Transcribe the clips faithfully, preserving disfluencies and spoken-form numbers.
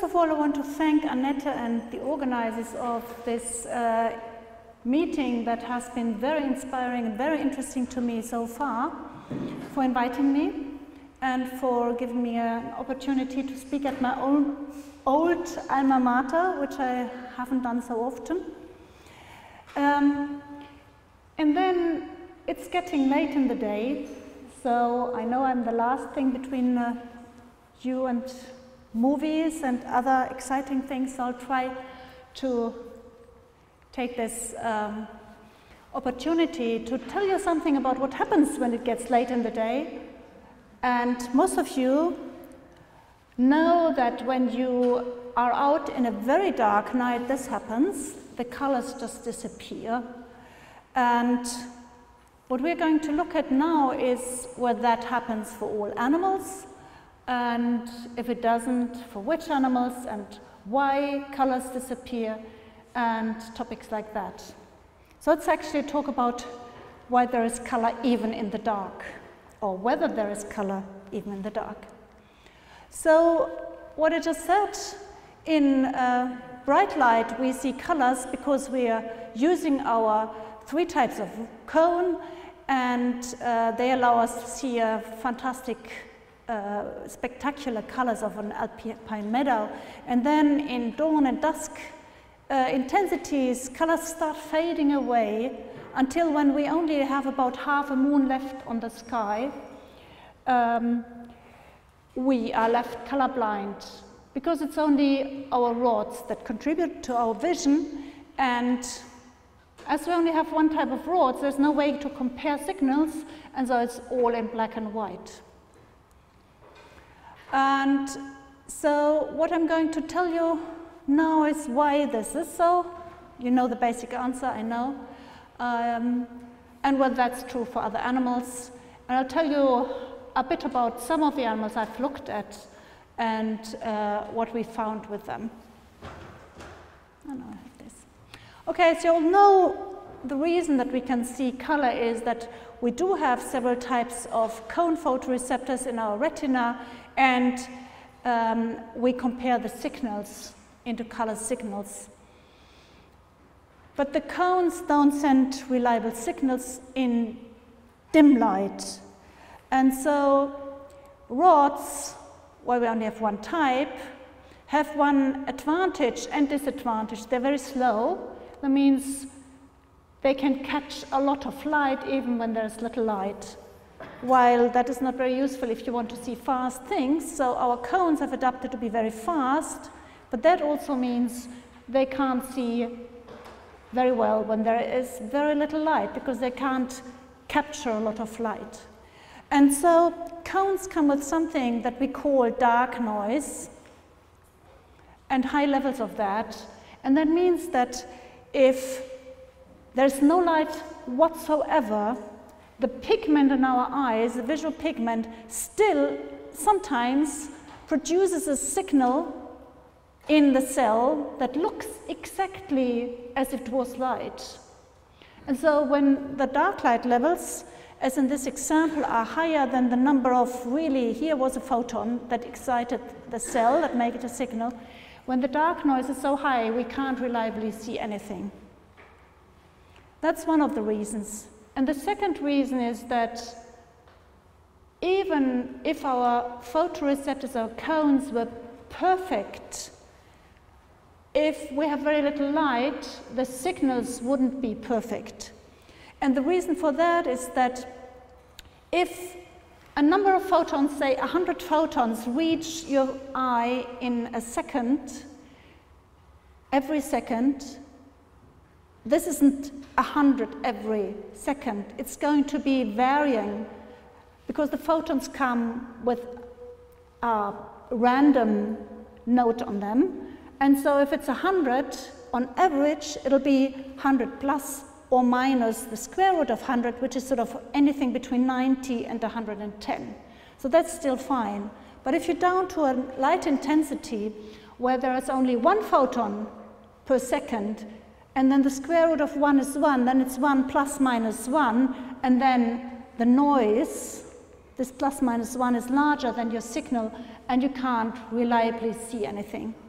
of all, I want to thank Annette and the organizers of this uh, meeting that has been very inspiring and very interesting to me so far, for inviting me and for giving me an opportunity to speak at my own old alma mater, which I haven't done so often. Um, and then it's getting late in the day, so I know I'm the last thing between uh, you and movies and other exciting things, so I'll try to take this um, opportunity to tell you something about what happens when it gets late in the day. And most of you know that when you are out in a very dark night, this happens. The colors just disappear. And what we're going to look at now is whether that happens for all animals, and if it doesn't, for which animals, and why colors disappear, and topics like that. So let's actually talk about why there is color even in the dark, or whether there is color even in the dark. So what I just said, in uh, bright light we see colors because we are using our three types of cone, and uh, they allow us to see a fantastic Uh, spectacular colors of an alpine meadow. And then in dawn and dusk uh, intensities, colors start fading away until when we only have about half a moon left on the sky, um, we are left colorblind, because it's only our rods that contribute to our vision, and as we only have one type of rods, there's no way to compare signals, and so it's all in black and white. And so what I'm going to tell you now is why this is so. You know the basic answer, I know, um, and whether that's true for other animals. And I'll tell you a bit about some of the animals I've looked at and uh, what we found with them. Oh, no, I have this. Okay, so you'll know the reason that we can see color is that we do have several types of cone photoreceptors in our retina, and um, we compare the signals into color signals. But the cones don't send reliable signals in dim light. And so rods, while we only have one type, have one advantage and disadvantage. They're very slow. That means they can catch a lot of light even when there's little light, while that is not very useful if you want to see fast things. So our cones have adapted to be very fast, but that also means they can't see very well when there is very little light, because they can't capture a lot of light. And so cones come with something that we call dark noise and high levels of that. And that means that if there's no light whatsoever, the pigment in our eyes, the visual pigment, still sometimes produces a signal in the cell that looks exactly as if it was light. And so when the dark light levels, as in this example, are higher than the number of really, here was a photon that excited the cell, that made it a signal. When the dark noise is so high, we can't reliably see anything. That's one of the reasons. And the second reason is that even if our photoreceptors, our cones, were perfect, if we have very little light, the signals wouldn't be perfect. And the reason for that is that if a number of photons, say one hundred photons, reach your eye in a second, every second, this isn't one hundred every second. It's going to be varying, because the photons come with a random note on them. And so if it's one hundred, on average, it'll be one hundred plus or minus the square root of one hundred, which is sort of anything between ninety and one hundred ten. So that's still fine. But if you're down to a light intensity where there is only one photon per second, and then the square root of one is one, then it's one plus minus one, and then the noise, this plus minus one, is larger than your signal, and you can't reliably see anything.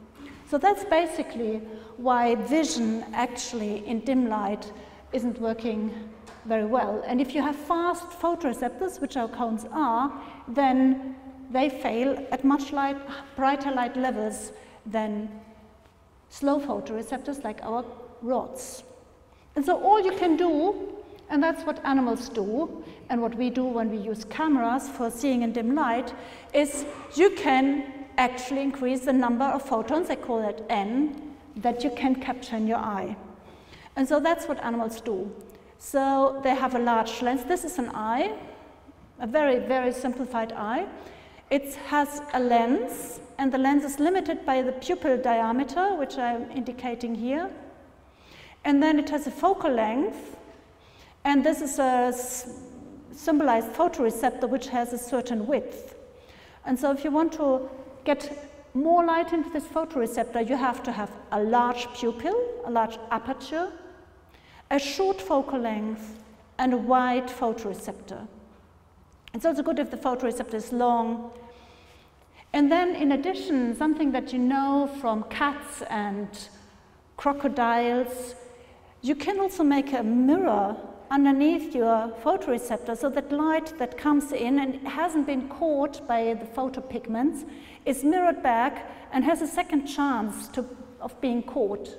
So that's basically why vision actually in dim light isn't working very well. And if you have fast photoreceptors, which our cones are, then they fail at much light, brighter light levels than slow photoreceptors like our rods. And so all you can do, and that's what animals do, and what we do when we use cameras for seeing in dim light, is you can actually increase the number of photons, I call it N, that you can capture in your eye. And so that's what animals do. So they have a large lens. This is an eye, a very, very simplified eye. It has a lens, and the lens is limited by the pupil diameter, which I'm indicating here. And then it has a focal length, and this is a symbolized photoreceptor which has a certain width. And so if you want to get more light into this photoreceptor, you have to have a large pupil, a large aperture, a short focal length, and a wide photoreceptor. It's also good if the photoreceptor is long. And then in addition, something that you know from cats and crocodiles, you can also make a mirror underneath your photoreceptor so that light that comes in and hasn't been caught by the photopigments is mirrored back and has a second chance to, of being caught.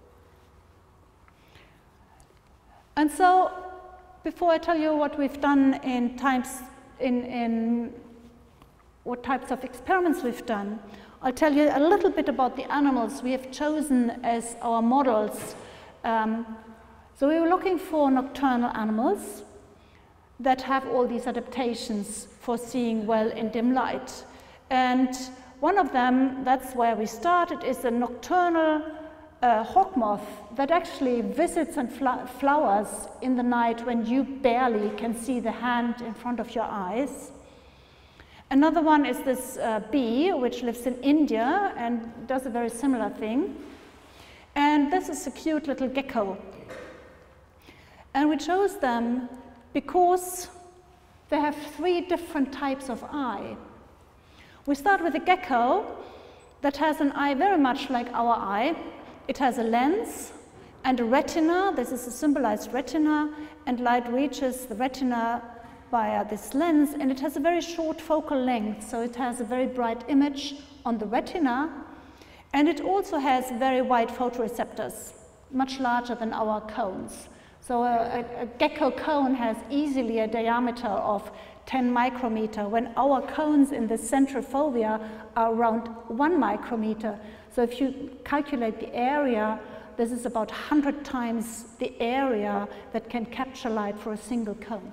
And so, before I tell you what we've done in times, in, in what types of experiments we've done, I'll tell you a little bit about the animals we have chosen as our models. Um, so we were looking for nocturnal animals that have all these adaptations for seeing well in dim light. And one of them, that's where we started, is a nocturnal uh, hawk moth that actually visits and fl flowers in the night when you barely can see the hand in front of your eyes. Another one is this uh, bee, which lives in India and does a very similar thing. And this is a cute little gecko. And we chose them because they have three different types of eye. We start with a gecko that has an eye very much like our eye. It has a lens and a retina. This is a symbolized retina, and light reaches the retina via this lens, and it has a very short focal length, so it has a very bright image on the retina, and it also has very wide photoreceptors, much larger than our cones. So a, a, a gecko cone has easily a diameter of ten micrometer, when our cones in the central fovea are around one micrometer. So if you calculate the area, this is about one hundred times the area that can capture light for a single cone.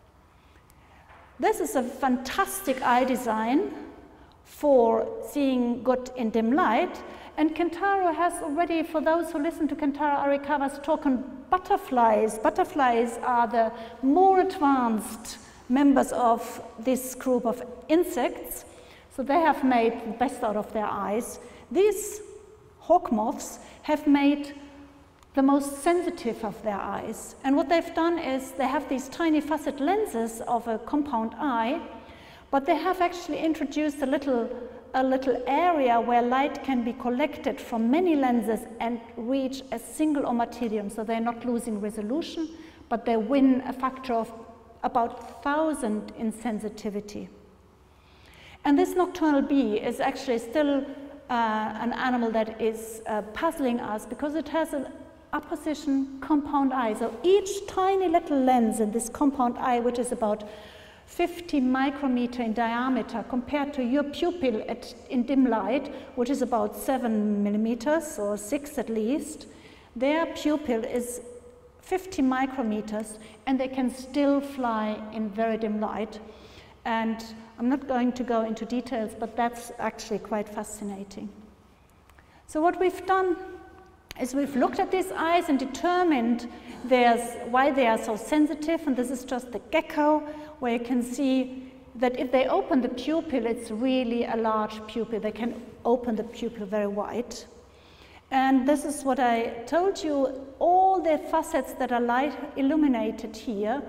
This is a fantastic eye design for seeing good in dim light. And Kentaro has already, for those who listen to Kentaro Arikawa's talk on butterflies, butterflies are the more advanced members of this group of insects. So they have made the best out of their eyes. These hawk moths have made the most sensitive of their eyes. And what they've done is they have these tiny facet lenses of a compound eye, but they have actually introduced a little, a little area where light can be collected from many lenses and reach a single ommatidium. So they're not losing resolution, but they win a factor of about one thousand in sensitivity. And this nocturnal bee is actually still uh, an animal that is uh, puzzling us because it has an apposition compound eye. So each tiny little lens in this compound eye, which is about fifty micrometer in diameter, compared to your pupil at, in dim light, which is about seven millimeters or six at least, their pupil is fifty micrometers, and they can still fly in very dim light. And I'm not going to go into details, but that's actually quite fascinating. So what we've done is we've looked at these eyes and determined there's, why they are so sensitive, and this is just the gecko, where you can see that if they open the pupil, it's really a large pupil. They can open the pupil very wide. And this is what I told you, all the facets that are light illuminated here,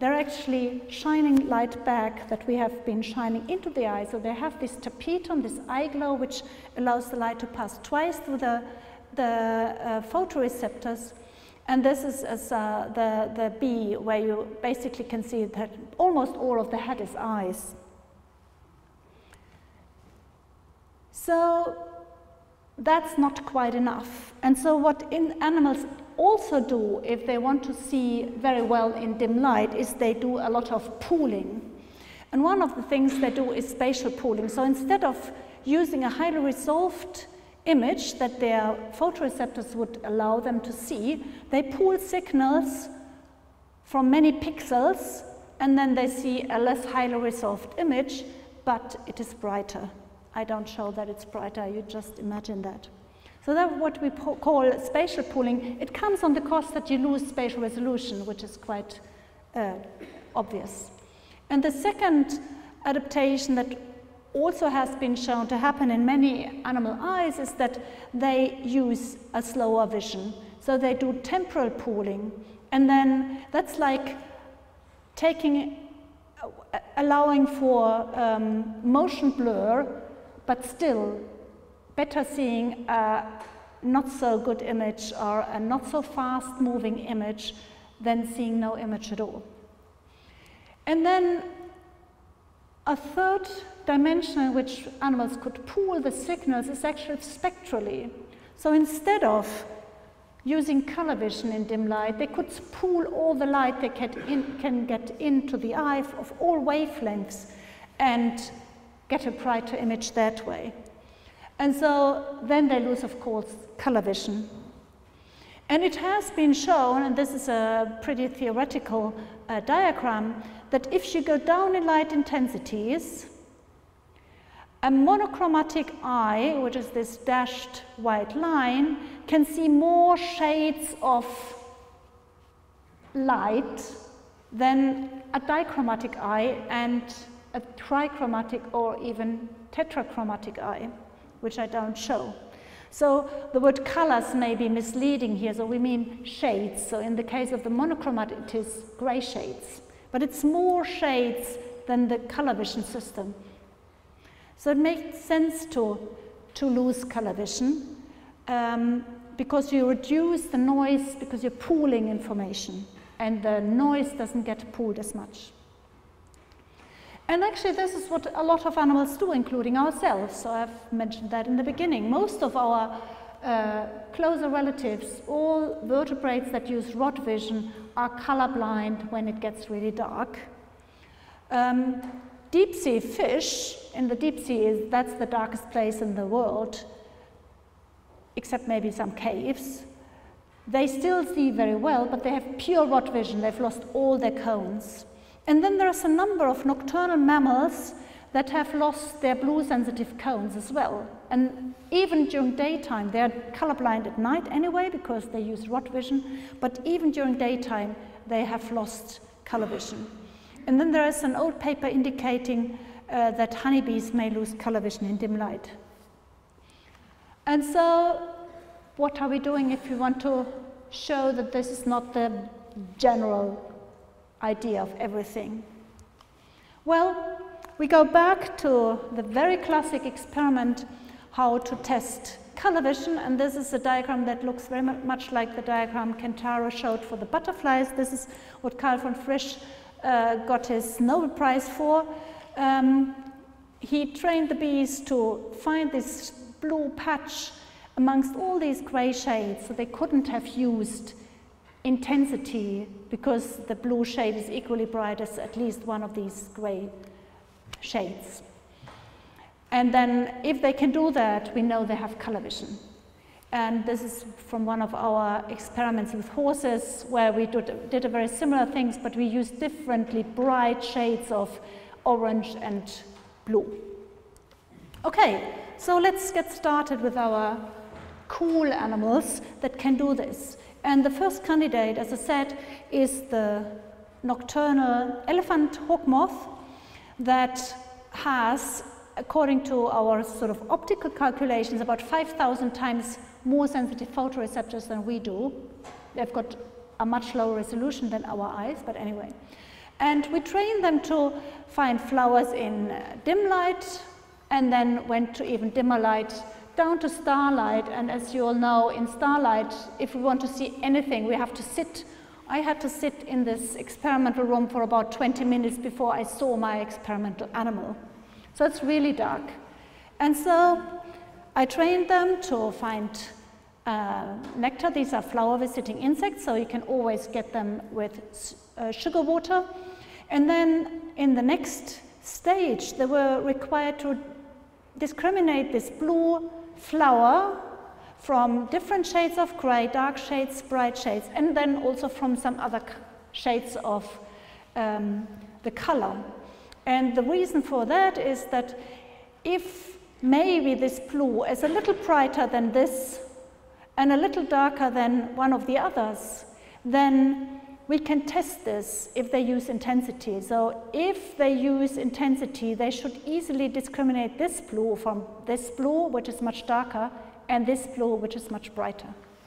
they're actually shining light back that we have been shining into the eye. So they have this tapetum, this eye glow, which allows the light to pass twice through the, the uh, photoreceptors. And this is as, uh, the, the bee, where you basically can see that almost all of the head is eyes. So that's not quite enough. And so what in animals also do, if they want to see very well in dim light, is they do a lot of pooling. And one of the things they do is spatial pooling. So instead of using a highly resolved image that their photoreceptors would allow them to see, they pool signals from many pixels, and then they see a less highly resolved image, but it is brighter. I don't show that it's brighter, you just imagine that. So that's what we call spatial pooling. It comes on the cost that you lose spatial resolution, which is quite uh, obvious. And the second adaptation that also has been shown to happen in many animal eyes is that they use a slower vision. So they do temporal pooling, and then that's like taking, uh, allowing for um, motion blur, but still better seeing a not so good image or a not so fast moving image than seeing no image at all. And then a third dimension in which animals could pool the signals is actually spectrally. So instead of using color vision in dim light, they could pool all the light they can, in, can get into the eye of all wavelengths and get a brighter image that way. And so then they lose, of course, color vision. And it has been shown, and this is a pretty theoretical uh, diagram, that if you go down in light intensities, a monochromatic eye, which is this dashed white line, can see more shades of light than a dichromatic eye and a trichromatic or even tetrachromatic eye, which I don't show. So the word colors may be misleading here, so we mean shades. So in the case of the monochromatic, it is gray shades, but it's more shades than the color vision system. So it makes sense to, to lose color vision um, because you reduce the noise, because you're pooling information, and the noise doesn't get pooled as much. And actually, this is what a lot of animals do, including ourselves. So I've mentioned that in the beginning. Most of our uh, closer relatives, all vertebrates that use rod vision, are colorblind when it gets really dark. Um, deep sea fish, in the deep sea, is, that's the darkest place in the world, except maybe some caves. They still see very well, but they have pure rod vision. They've lost all their cones. And then there's a number of nocturnal mammals that have lost their blue sensitive cones as well. And even during daytime, they're colorblind at night anyway because they use rod vision, but even during daytime, they have lost color vision. And then there is an old paper indicating uh, that honeybees may lose color vision in dim light. And so, what are we doing if we want to show that this is not the general idea of everything? Well, we go back to the very classic experiment, how to test color vision, and this is a diagram that looks very much like the diagram Kentaro showed for the butterflies. This is what Carl von Frisch uh, got his Nobel Prize for. Um, he trained the bees to find this blue patch amongst all these gray shades, so they couldn't have used intensity because the blue shade is equally bright as at least one of these gray shades. And then if they can do that, we know they have color vision. And this is from one of our experiments with horses where we did, did a very similar things, but we used differently bright shades of orange and blue. Okay, so let's get started with our cool animals that can do this. And the first candidate, as I said, is the nocturnal elephant hawk moth that has, according to our sort of optical calculations, about five thousand times more sensitive photoreceptors than we do. They've got a much lower resolution than our eyes, but anyway. And we trained them to find flowers in uh, dim light, and then went to even dimmer light, down to starlight. And as you all know, in starlight, if we want to see anything, we have to sit. I had to sit in this experimental room for about twenty minutes before I saw my experimental animal. So it's really dark. And so I trained them to find uh, nectar. These are flower visiting insects, so you can always get them with uh, sugar water. And then in the next stage, they were required to discriminate this blue flower from different shades of gray, dark shades, bright shades, and then also from some other shades of um, the color. And the reason for that is that if maybe this blue is a little brighter than this and a little darker than one of the others, then we can test this if they use intensity. So if they use intensity, they should easily discriminate this blue from this blue, which is much darker, and this blue, which is much brighter.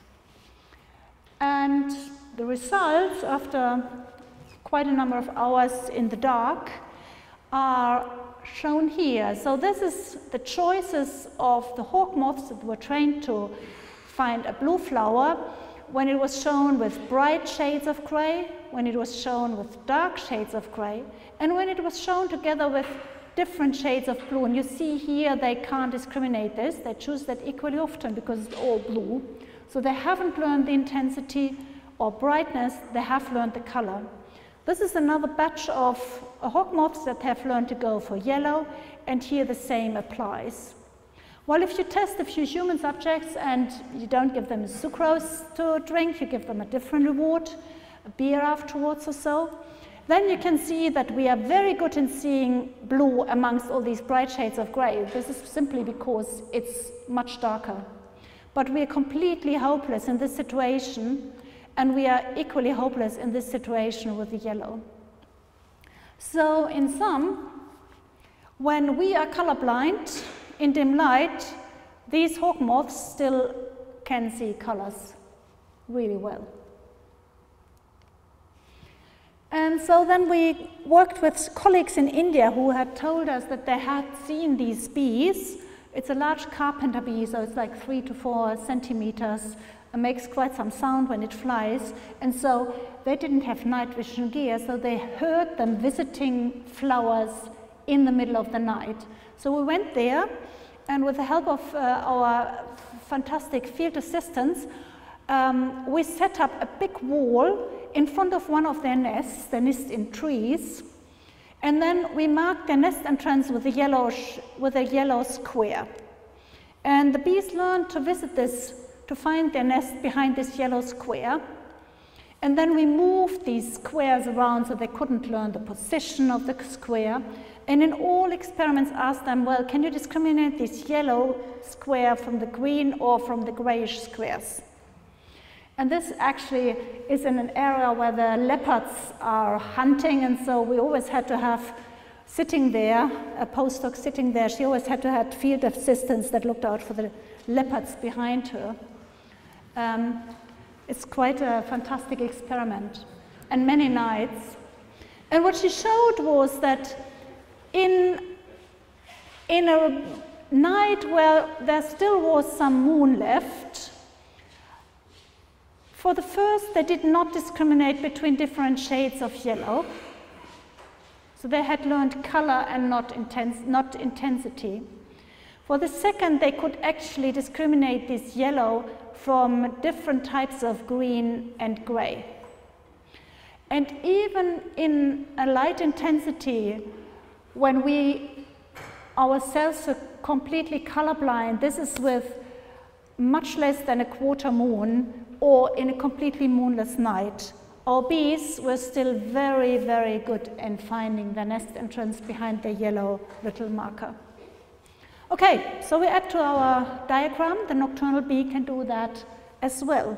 And the results, after quite a number of hours in the dark, are shown here. So this is the choices of the hawk moths that were trained to find a blue flower, when it was shown with bright shades of gray, when it was shown with dark shades of gray, and when it was shown together with different shades of blue. And you see here they can't discriminate this, they choose that equally often because it's all blue. So they haven't learned the intensity or brightness, they have learned the color. This is another batch of hawk moths that have learned to go for yellow, and here the same applies. Well, if you test a few human subjects and you don't give them sucrose to drink, you give them a different reward, a beer afterwards or so, then you can see that we are very good in seeing blue amongst all these bright shades of gray. This is simply because it's much darker. But we are completely hopeless in this situation, and we are equally hopeless in this situation with the yellow. So in sum, when we are colorblind, in dim light, these hawk moths still can see colors really well. And so then we worked with colleagues in India who had told us that they had seen these bees. It's a large carpenter bee, so it's like three to four centimeters. It makes quite some sound when it flies. And so they didn't have night vision gear, so they heard them visiting flowers in the middle of the night. So we went there, and with the help of uh, our fantastic field assistants, um, we set up a big wall in front of one of their nests. They nest in trees, and then we marked their nest entrance with a yellow, sh with a yellow square. And the bees learned to visit this, to find their nest behind this yellow square. And then we moved these squares around so they couldn't learn the position of the square. And in all experiments asked them, well, can you discriminate this yellow square from the green or from the grayish squares? And this actually is in an area where the leopards are hunting, and so we always had to have sitting there, a postdoc sitting there, she always had to have field assistants that looked out for the leopards behind her. Um, it's quite a fantastic experiment, and many nights. And what she showed was that In, in a night where there still was some moon left, for the first, they did not discriminate between different shades of yellow. So they had learned color and not, intense, not intensity. For the second, they could actually discriminate this yellow from different types of green and gray. And even in a light intensity, when we ourselves are completely colorblind, this is with much less than a quarter moon or in a completely moonless night, our bees were still very, very good in finding the nest entrance behind the yellow little marker. Okay, so we add to our diagram, the nocturnal bee can do that as well.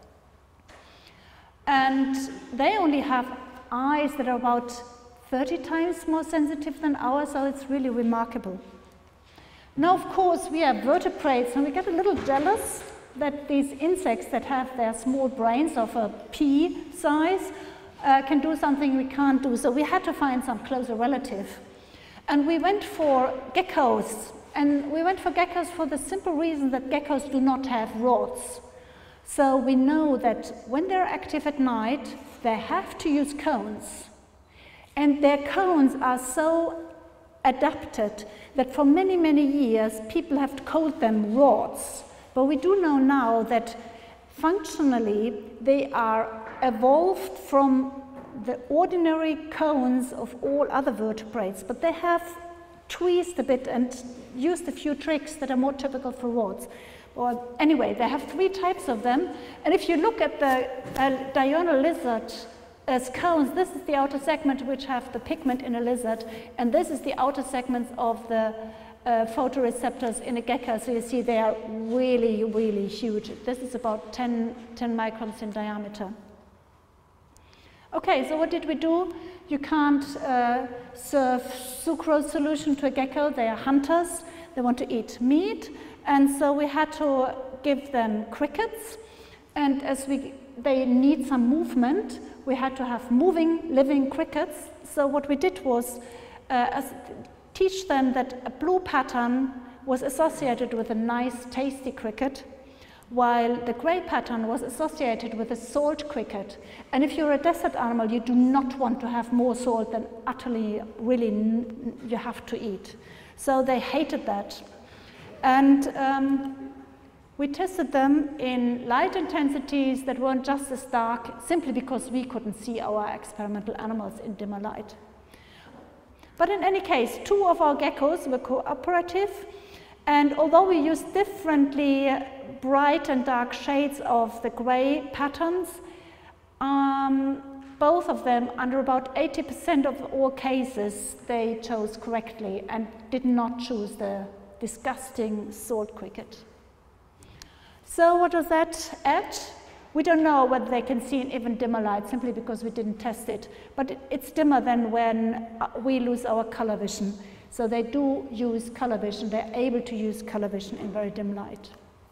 And they only have eyes that are about thirty times more sensitive than ours, so it's really remarkable. Now, of course, we are vertebrates, and we get a little jealous that these insects that have their small brains of a pea size uh, can do something we can't do. So we had to find some closer relative. And we went for geckos. And we went for geckos for the simple reason that geckos do not have rods. So we know that when they're active at night, they have to use cones. And their cones are so adapted that for many, many years, people have called them rods. But we do know now that functionally, they are evolved from the ordinary cones of all other vertebrates, but they have tweezed a bit and used a few tricks that are more typical for rods. Well, anyway, they have three types of them, and if you look at the uh, diurnal lizard as cones, this is the outer segment which have the pigment in a lizard, and this is the outer segments of the uh, photoreceptors in a gecko. So you see they are really, really huge. This is about ten, ten microns in diameter. Okay, so what did we do? You can't uh, serve sucrose solution to a gecko. They are hunters. They want to eat meat. And so we had to give them crickets. And as we, they need some movement, we had to have moving, living crickets. So what we did was uh, as, teach them that a blue pattern was associated with a nice, tasty cricket, while the gray pattern was associated with a salt cricket. And if you're a desert animal, you do not want to have more salt than utterly, really, n you have to eat. So they hated that. And um, we tested them in light intensities that weren't just as dark, simply because we couldn't see our experimental animals in dimmer light. But in any case, two of our geckos were cooperative, and although we used differently bright and dark shades of the gray patterns, um, both of them, under about eighty percent of all cases, they chose correctly and did not choose the disgusting salt cricket. So what does that add? We don't know whether they can see in even dimmer light, simply because we didn't test it. But it, it's dimmer than when we lose our color vision. So they do use color vision. They're able to use color vision in very dim light.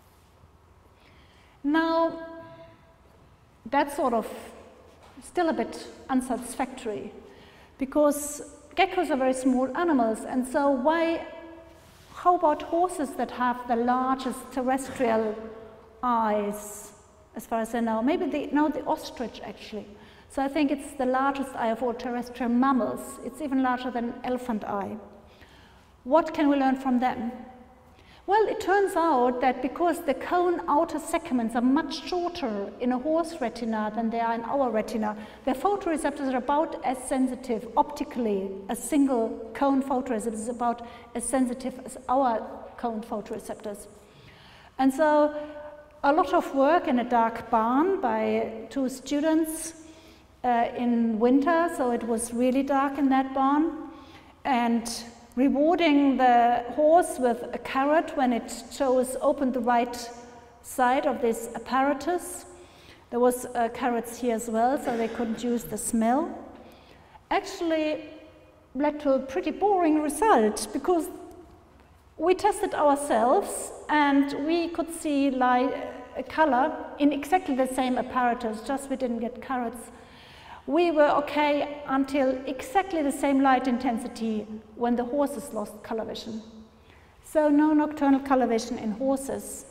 Now, that's sort of still a bit unsatisfactory, because geckos are very small animals, and so why, how about horses that have the largest terrestrial eyes, as far as I know? Maybe they know the ostrich, actually. So I think it's the largest eye of all terrestrial mammals. It's even larger than an elephant eye. What can we learn from them? Well, it turns out that because the cone outer segments are much shorter in a horse retina than they are in our retina, their photoreceptors are about as sensitive optically. A single cone photoreceptor is about as sensitive as our cone photoreceptors. And so a lot of work in a dark barn by two students uh, in winter, so it was really dark in that barn, and rewarding the horse with a carrot when it chose, opened the right side of this apparatus. There was uh, carrots here as well, so they couldn't use the smell. Actually led to a pretty boring result, because we tested ourselves and we could see light, uh, color in exactly the same apparatus, just we didn't get carrots. We were okay until exactly the same light intensity when the horses lost color vision. So no nocturnal color vision in horses.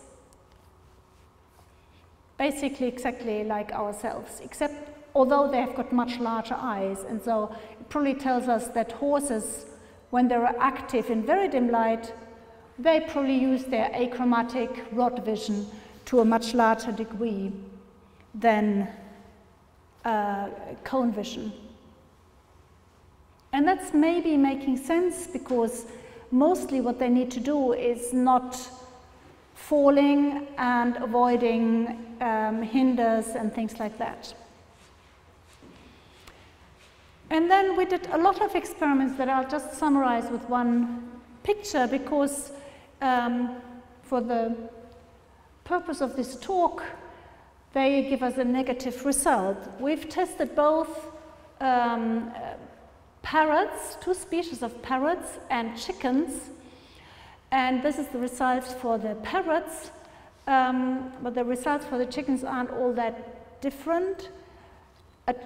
Basically exactly like ourselves, except although they have got much larger eyes, and so it probably tells us that horses, when they're active in very dim light, they probably use their achromatic rod vision to a much larger degree than Uh, cone vision. And that's maybe making sense, because mostly what they need to do is not falling and avoiding um, hinders and things like that. And then we did a lot of experiments that I'll just summarize with one picture, because um, for the purpose of this talk, they give us a negative result. We've tested both um, parrots, two species of parrots, and chickens. And this is the results for the parrots, um, but the results for the chickens aren't all that different. A,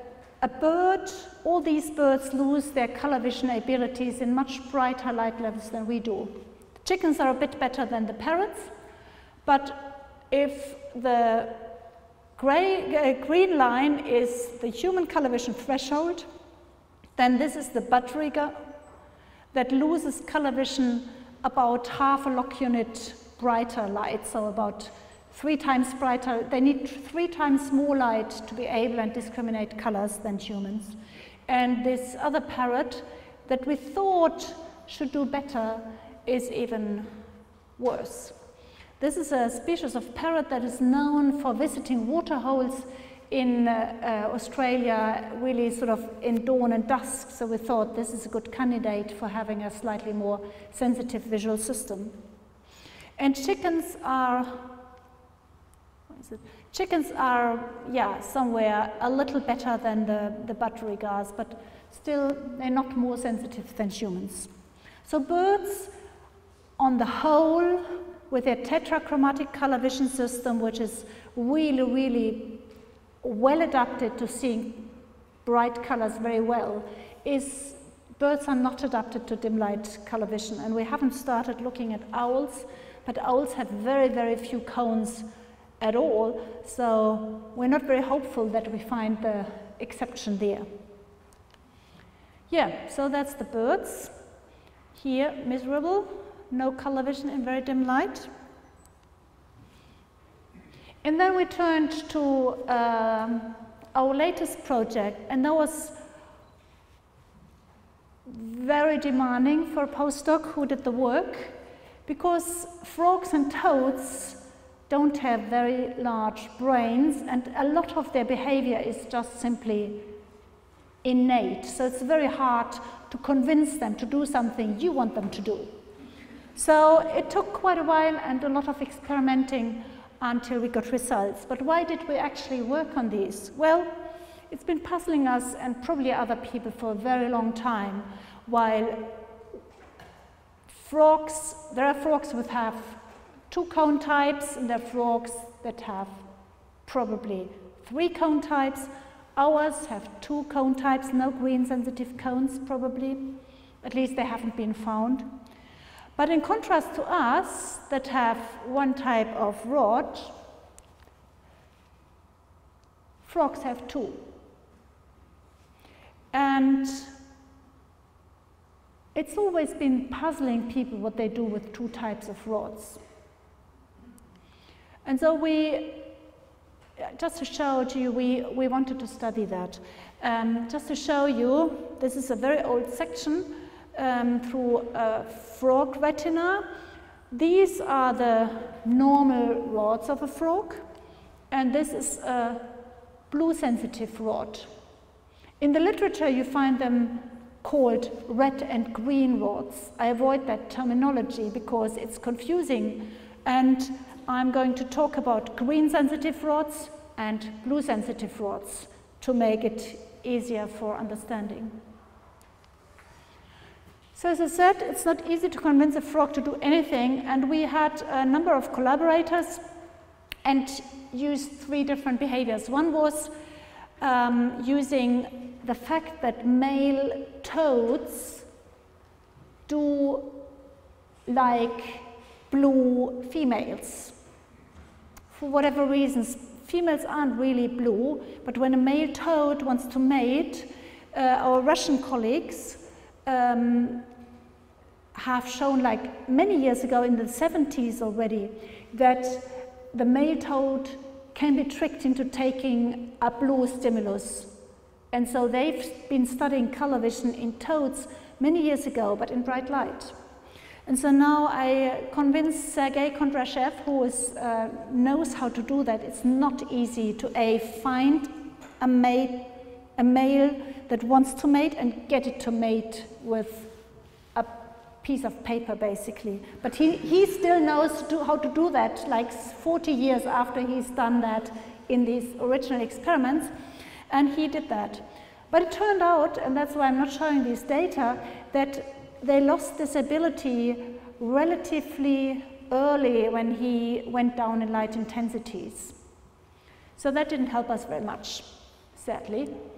a bird, all these birds lose their color vision abilities in much brighter light levels than we do. The chickens are a bit better than the parrots, but if the gray, uh, green line is the human color vision threshold, then this is the budgerigar that loses color vision about half a log unit brighter light, so about three times brighter. They need three times more light to be able to discriminate colors than humans. And this other parrot that we thought should do better is even worse. This is a species of parrot that is known for visiting water holes in uh, uh, Australia, really sort of in dawn and dusk, so we thought this is a good candidate for having a slightly more sensitive visual system. And chickens are, what is it? Chickens are, yeah, somewhere a little better than the, the budgerigars, but still they're not more sensitive than humans. So birds, on the whole, with their tetrachromatic color vision system, which is really, really well adapted to seeing bright colors very well, is birds are not adapted to dim light color vision. And we haven't started looking at owls, but owls have very, very few cones at all, so we're not very hopeful that we find the exception there. Yeah, so that's the birds. Here, miserable, no color vision in very dim light. And then we turned to um, our latest project, and that was very demanding for a postdoc who did the work, because frogs and toads don't have very large brains, and a lot of their behavior is just simply innate. So it's very hard to convince them to do something you want them to do. So it took quite a while and a lot of experimenting until we got results. But why did we actually work on these? Well, it's been puzzling us and probably other people for a very long time. While frogs, there are frogs that have two cone types, and there are frogs that have probably three cone types. Ours have two cone types, no green sensitive cones probably. At least they haven't been found. But in contrast to us, that have one type of rod, frogs have two. And it's always been puzzling people what they do with two types of rods. And so we, just to show to you, we, we wanted to study that. Um, just to show you, this is a very old section Um, through a frog retina. These are the normal rods of a frog, and this is a blue sensitive rod. In the literature you find them called red and green rods. I avoid that terminology because it's confusing, and I'm going to talk about green sensitive rods and blue sensitive rods to make it easier for understanding. So as I said, it's not easy to convince a frog to do anything, and we had a number of collaborators and used three different behaviors. One was um, using the fact that male toads do like blue females. For whatever reasons, females aren't really blue, but when a male toad wants to mate, uh, our Russian colleagues Um, have shown, like many years ago in the seventies already, that the male toad can be tricked into taking a blue stimulus. And so they've been studying color vision in toads many years ago, but in bright light. And so now I convinced Sergei Kondrashev, who is, uh, knows how to do that. It's not easy to A, find a mate, a male that wants to mate and get it to mate with a piece of paper, basically. But he, he still knows to do, how to do that, like forty years after he's done that in these original experiments, and he did that. But it turned out, and that's why I'm not showing these data, that they lost this ability relatively early when he went down in light intensities. So that didn't help us very much, sadly.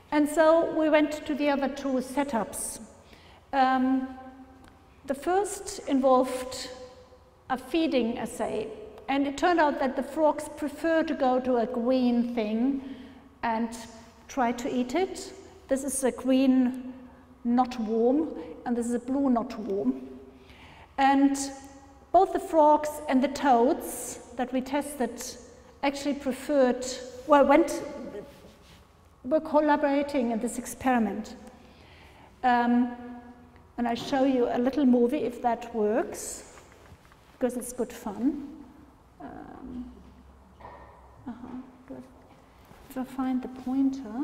And so we went to the other two setups. Um, the first involved a feeding assay, and it turned out that the frogs prefer to go to a green thing and try to eat it. This is a green knotworm, and this is a blue knotworm. And both the frogs and the toads that we tested actually preferred, well, went, were collaborating in this experiment. Um, and I'll show you a little movie if that works, because it's good fun. Um, uh-huh, good. If I find the pointer.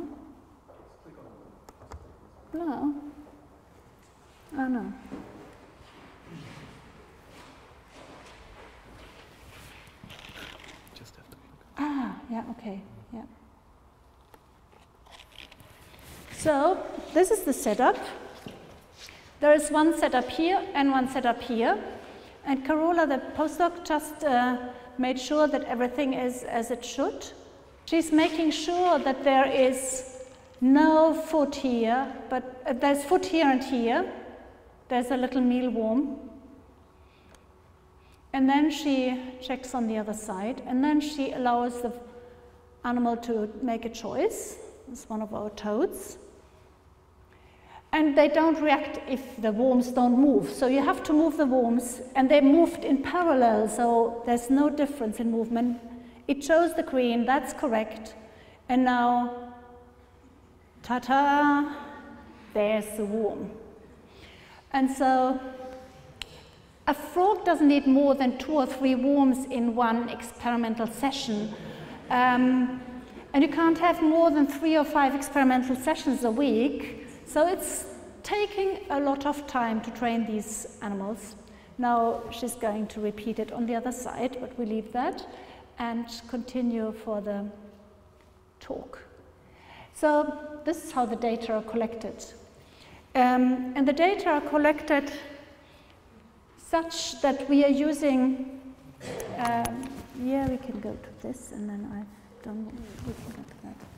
No. Oh no. Just have to look. Ah, yeah, okay, yeah. So this is the setup. There is one setup here and one setup here. And Carola, the postdoc, just uh, made sure that everything is as it should. She's making sure that there is no food here, but uh, there's food here and here. There's a little mealworm. And then she checks on the other side, and then she allows the animal to make a choice. It's one of our toads. And they don't react if the worms don't move. So you have to move the worms, and they moved in parallel, so there's no difference in movement. It chose the green, that's correct. And now, ta-ta, there's the worm. And so, a frog doesn't need more than two or three worms in one experimental session. Um, and you can't have more than three or five experimental sessions a week. So it's taking a lot of time to train these animals. Now she's going to repeat it on the other side, but we leave that and continue for the talk. So this is how the data are collected. Um, and the data are collected such that we are using, um, yeah, we can go to this, and then I don't, we can go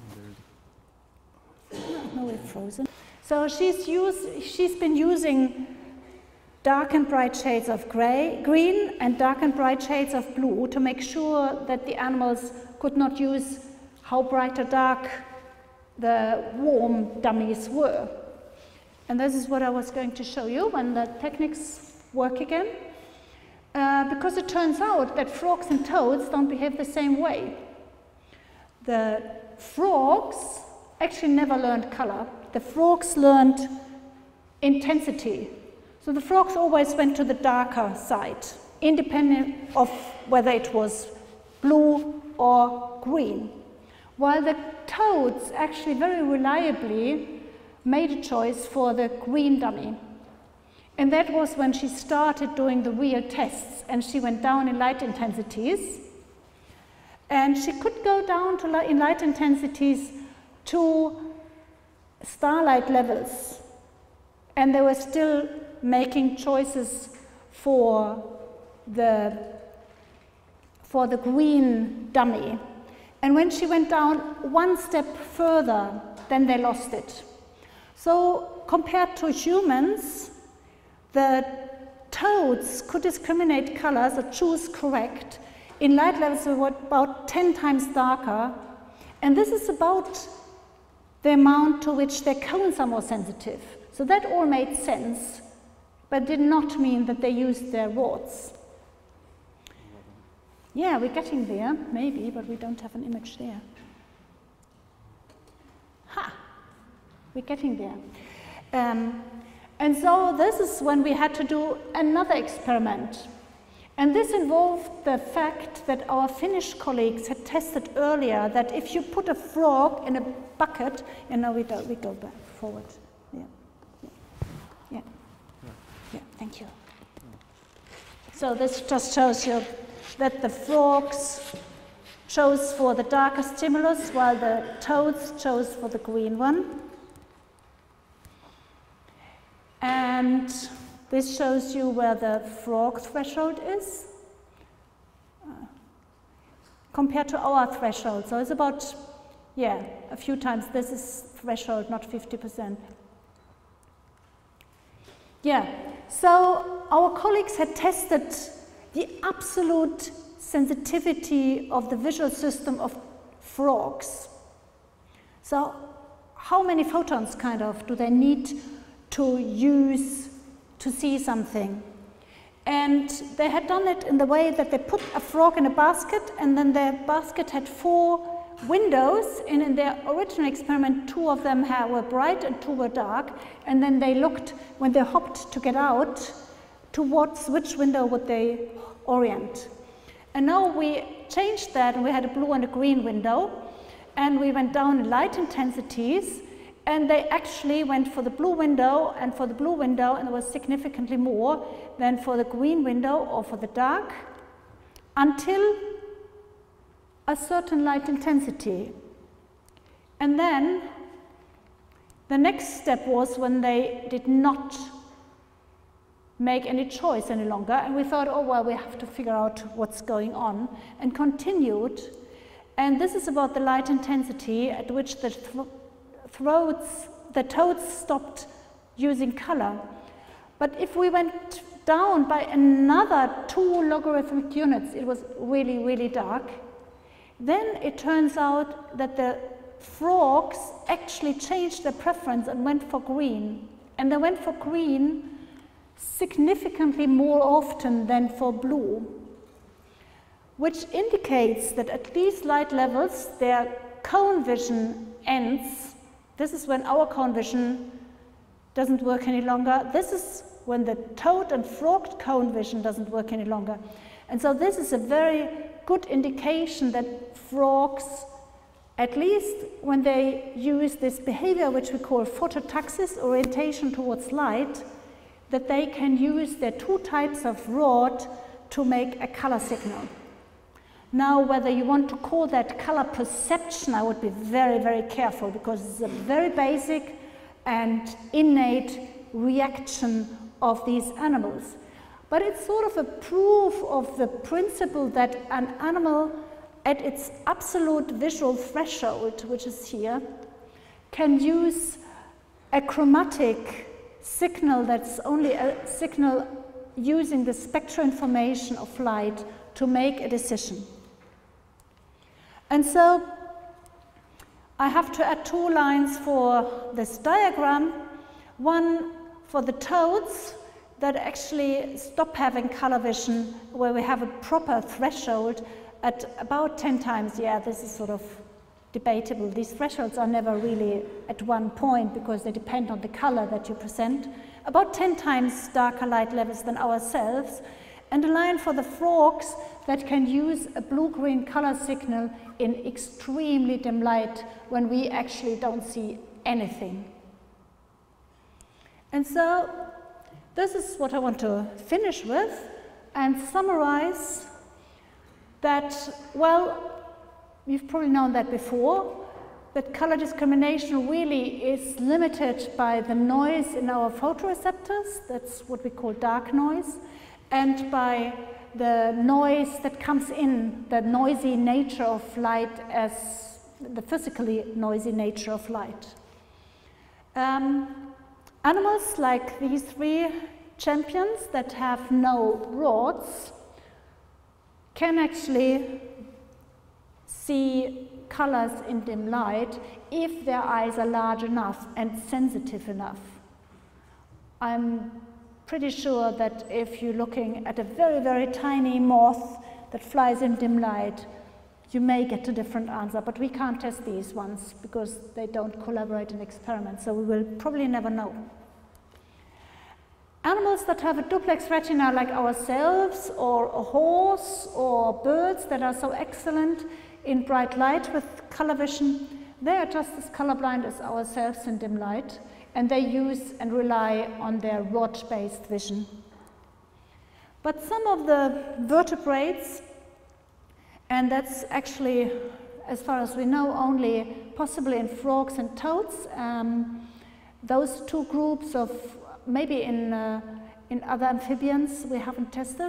to that. No, no, we're frozen. So she's, used, she's been using dark and bright shades of gray, green and dark and bright shades of blue to make sure that the animals could not use how bright or dark the worm dummies were. And this is what I was going to show you when the techniques work again. Uh, because it turns out that frogs and toads don't behave the same way. The frogs actually never learned color. The frogs learned intensity. So the frogs always went to the darker side, independent of whether it was blue or green. While the toads actually very reliably made a choice for the green dummy. And that was when she started doing the real tests, and she went down in light intensities. And she could go down to li- in light intensities to starlight levels, and they were still making choices for the, for the green dummy. And when she went down one step further, then they lost it. So compared to humans, the toads could discriminate colors or choose correct in light levels that were about ten times darker, and this is about the amount to which their cones are more sensitive. So that all made sense, but did not mean that they used their rods. Yeah, we're getting there, maybe, but we don't have an image there. Ha! We're getting there. Um, and so this is when we had to do another experiment. And this involved the fact that our Finnish colleagues had tested earlier that if you put a frog in a bucket, and now we, do, we go back forward. Yeah. Yeah. Yeah. Yeah. Thank you. So this just shows you that the frogs chose for the darker stimulus while the toads chose for the green one. And this shows you where the frog threshold is uh, compared to our threshold. So it's about Yeah, a few times. This is threshold, not fifty percent. Yeah, so our colleagues had tested the absolute sensitivity of the visual system of frogs. So how many photons kind of do they need to use to see something? And they had done it in the way that they put a frog in a basket, and then the basket had four windows, and in their original experiment two of them were bright and two were dark, and then they looked, when they hopped to get out, towards which window would they orient. And now we changed that, and we had a blue and a green window, and we went down in light intensities, and they actually went for the blue window and for the blue window, and it was significantly more than for the green window or for the dark, until a certain light intensity. And then the next step was when they did not make any choice any longer, and we thought, oh well, we have to figure out what's going on, and continued. And this is about the light intensity at which the th throats, the toads stopped using color. But if we went down by another two logarithmic units, it was really, really dark, then it turns out that the frogs actually changed their preference and went for green. And they went for green significantly more often than for blue, which indicates that at these light levels, their cone vision ends. This is when our cone vision doesn't work any longer. This is when the toad and frog cone vision doesn't work any longer. And so this is a very good indication that frogs, at least when they use this behavior which we call phototaxis, orientation towards light, that they can use their two types of rod to make a color signal. Now, whether you want to call that color perception, I would be very, very careful, because it's a very basic and innate reaction of these animals. But it's sort of a proof of the principle that an animal at its absolute visual threshold, which is here, can use a chromatic signal that's only a signal using the spectral information of light to make a decision. And so I have to add two lines for this diagram. One for the toads that actually stop having color vision, where we have a proper threshold at about ten times. Yeah, this is sort of debatable. These thresholds are never really at one point because they depend on the color that you present. About ten times darker light levels than ourselves. And a line for the frogs that can use a blue-green color signal in extremely dim light when we actually don't see anything. And so this is what I want to finish with and summarize that, well, you've probably known that before, that color discrimination really is limited by the noise in our photoreceptors, that's what we call dark noise, and by the noise that comes in, the noisy nature of light as the physically noisy nature of light. Um, animals like these three champions that have no rods can actually see colors in dim light if their eyes are large enough and sensitive enough. I'm pretty sure that if you're looking at a very, very tiny moth that flies in dim light, you may get a different answer, but we can't test these ones because they don't collaborate in experiments, so we will probably never know. Animals that have a duplex retina like ourselves, or a horse, or birds that are so excellent in bright light with color vision, they are just as colorblind as ourselves in dim light, and they use and rely on their rod-based vision. But some of the vertebrates, and that's actually, as far as we know, only possibly in frogs and toads, um, those two groups of, maybe in, uh, in other amphibians we haven't tested.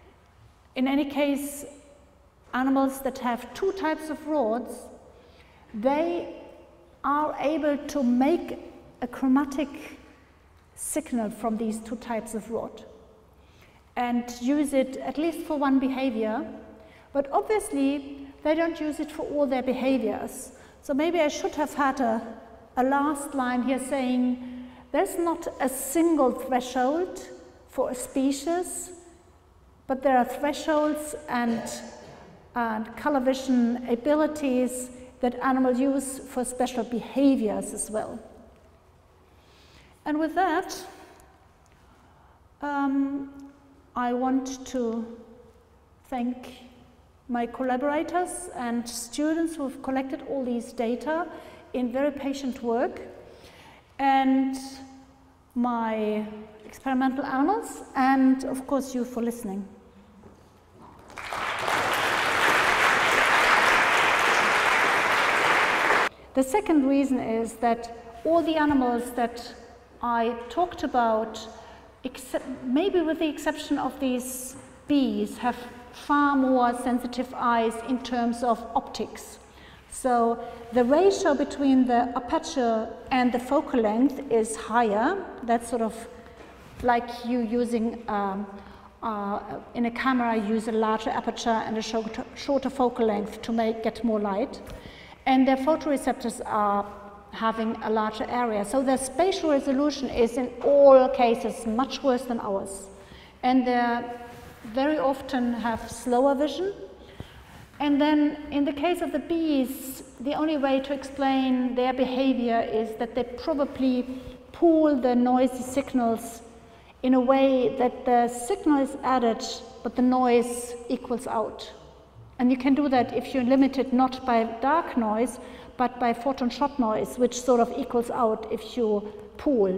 In any case, animals that have two types of rods they are able to make a chromatic signal from these two types of rod and use it at least for one behavior, but obviously they don't use it for all their behaviors. So maybe I should have had a, a last line here saying there's not a single threshold for a species, but there are thresholds and, and color vision abilities that animals use for special behaviors as well. And with that, um, I want to thank my collaborators and students who have collected all these data in very patient work, and my experimental animals, and of course you for listening. The second reason is that all the animals that I talked about, except, maybe with the exception of these bees, have far more sensitive eyes in terms of optics. So the ratio between the aperture and the focal length is higher. That's sort of like you using, um, uh, in a camera, you use a larger aperture and a shorter, shorter focal length to make, get more light. And their photoreceptors are having a larger area. So their spatial resolution is in all cases much worse than ours. And they very often have slower vision. And then in the case of the bees, the only way to explain their behavior is that they probably pool the noisy signals in a way that the signal is added, but the noise equals out. And you can do that if you're limited not by dark noise, but by photon shot noise, which sort of equals out if you pool.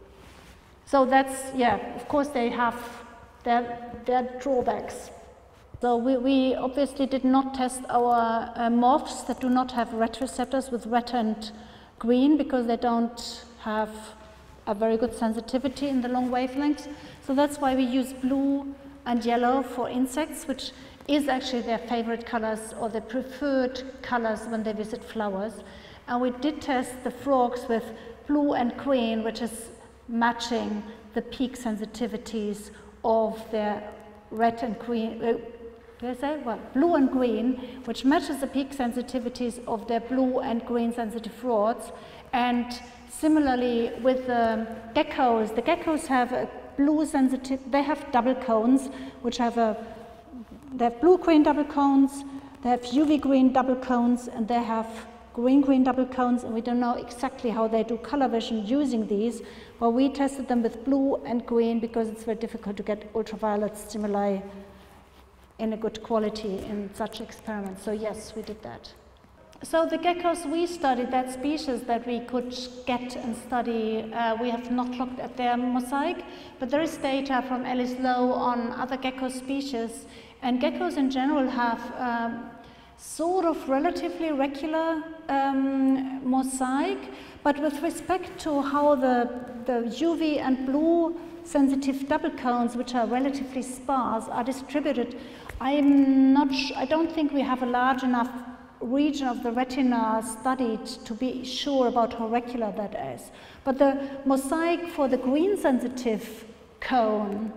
So that's, yeah, of course they have their, their drawbacks. So we, we obviously did not test our uh, morphs that do not have red receptors with red and green, because they don't have a very good sensitivity in the long wavelengths. So that's why we use blue and yellow for insects, which is actually their favorite colors or their preferred colors when they visit flowers. And we did test the frogs with blue and green, which is matching the peak sensitivities of their red and green, uh, did I say? Well, blue and green, which matches the peak sensitivities of their blue and green sensitive rods. And similarly with the geckos, the geckos have a blue sensitive, they have double cones, which have a They have blue-green double cones, they have U V-green double cones, and they have green-green double cones, and we don't know exactly how they do color vision using these, but we tested them with blue and green because it's very difficult to get ultraviolet stimuli in a good quality in such experiments. So yes, we did that. So the geckos we studied, that species that we could get and study, uh, we have not looked at their mosaic, but there is data from Alice Lowe on other gecko species. And geckos in general have um, sort of relatively regular um, mosaic, but with respect to how the, the U V and blue sensitive double cones, which are relatively sparse, are distributed, I'm not sh I don't think we have a large enough region of the retina studied to be sure about how regular that is. But the mosaic for the green sensitive cone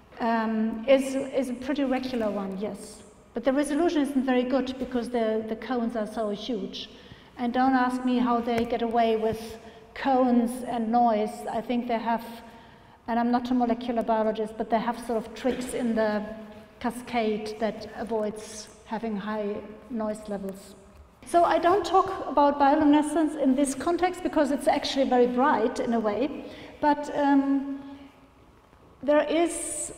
Um, is, is a pretty regular one, yes. But the resolution isn't very good because the, the cones are so huge. And don't ask me how they get away with cones and noise. I think they have, and I'm not a molecular biologist, but they have sort of tricks in the cascade that avoids having high noise levels. So I don't talk about bioluminescence in this context because it's actually very bright in a way, but um, there is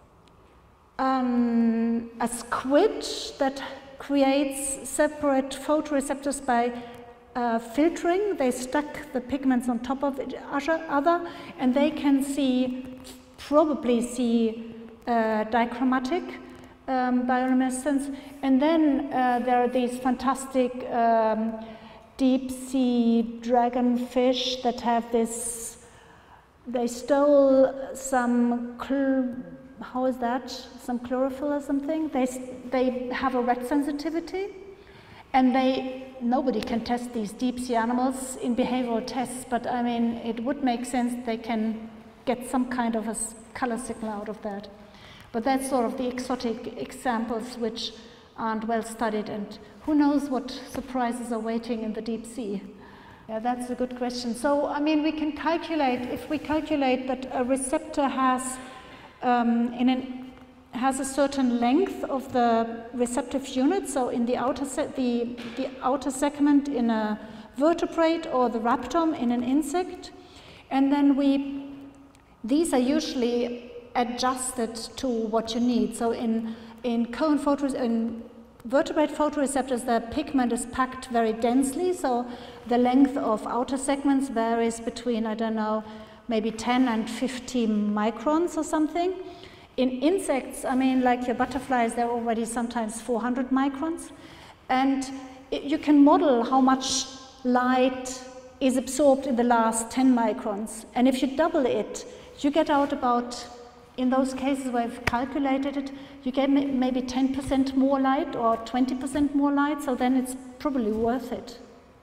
Um, a squid that creates separate photoreceptors by uh, filtering. They stack the pigments on top of each other, and they can see, probably see uh, dichromatic um, bioluminescence. And then uh, there are these fantastic um, deep sea dragonfish that have this, they stole some how is that? Some chlorophyll or something? They, they have a red sensitivity, And they, nobody can test these deep sea animals in behavioral tests, but I mean, it would make sense they can get some kind of a color signal out of that. But that's sort of the exotic examples which aren't well studied, and who knows what surprises are waiting in the deep sea. Yeah, that's a good question. So, I mean, we can calculate, if we calculate that a receptor has, um, in an, has a certain length of the receptive unit, so in the outer, se the, the outer segment in a vertebrate or the rhabdom in an insect, and then we, these are usually adjusted to what you need. So in, in cone photoreceptors, in vertebrate photoreceptors, the pigment is packed very densely, so the length of outer segments varies between, I don't know, maybe ten and fifty microns or something. In insects, I mean, like your butterflies, they're already sometimes four hundred microns. And it, you can model how much light is absorbed in the last ten microns. And if you double it, you get out about, in those cases where I've calculated it, you get maybe ten percent more light or twenty percent more light, so then it's probably worth it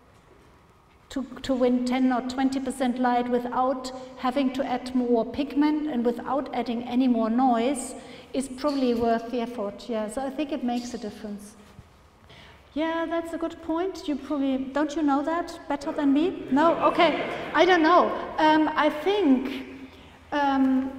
to, to win ten or twenty percent light without having to add more pigment and without adding any more noise is probably worth the effort. Yeah, so I think it makes a difference. Yeah, that's a good point. You probably, don't you know that better than me? No? Okay, I don't know. Um, I think, um,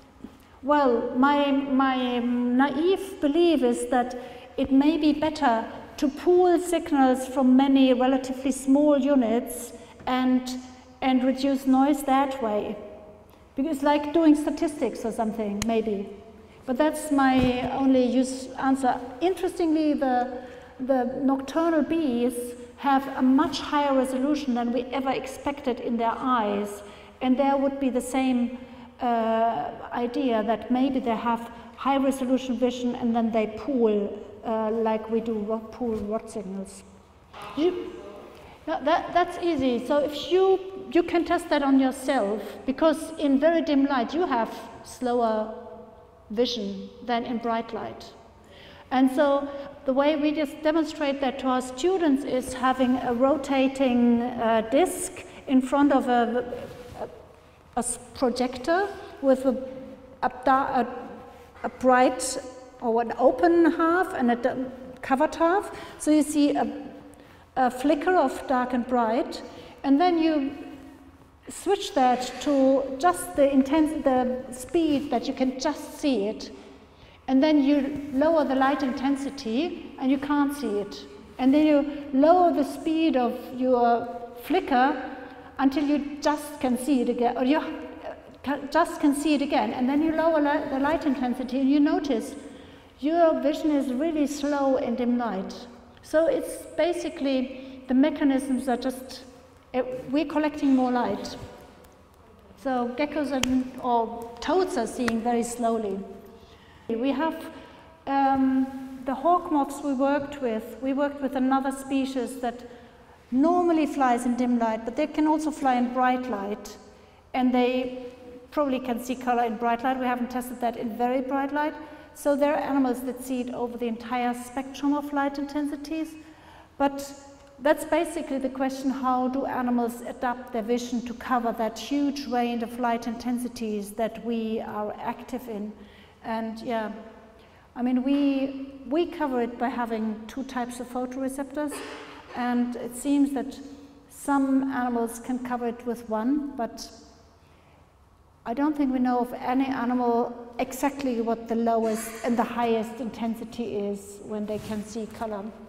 well, my, my naive belief is that it may be better to pool signals from many relatively small units and, and reduce noise that way. Because it's like doing statistics or something, maybe. But that's my only use answer. Interestingly, the, the nocturnal bees have a much higher resolution than we ever expected in their eyes. And there would be the same uh, idea that maybe they have high resolution vision and then they pool uh, like we do rod, pool rod signals. You, that, that's easy. So if you, you can test that on yourself, because in very dim light you have slower vision than in bright light. And so the way we just demonstrate that to our students is having a rotating uh, disc in front of a, a, a projector with a, a, a, a bright or an open half and a covered half. So you see a, a flicker of dark and bright, and then you switch that to just the intense, the speed that you can just see it. And then you lower the light intensity and you can't see it. And then you lower the speed of your flicker until you just can see it again, or you just can see it again. And then you lower li the light intensity and you notice your vision is really slow in dim light. So it's basically the mechanisms are just, uh, we're collecting more light. So geckos and, or toads are seeing very slowly. We have um, the hawk moths we worked with. We worked with another species that normally flies in dim light, but they can also fly in bright light. And they probably can see color in bright light. We haven't tested that in very bright light. So there are animals that see it over the entire spectrum of light intensities. But that's basically the question, how do animals adapt their vision to cover that huge range of light intensities that we are active in? And yeah, I mean, we, we cover it by having two types of photoreceptors, and it seems that some animals can cover it with one, but I don't think we know of any animal exactly what the lowest and the highest intensity is when they can see color.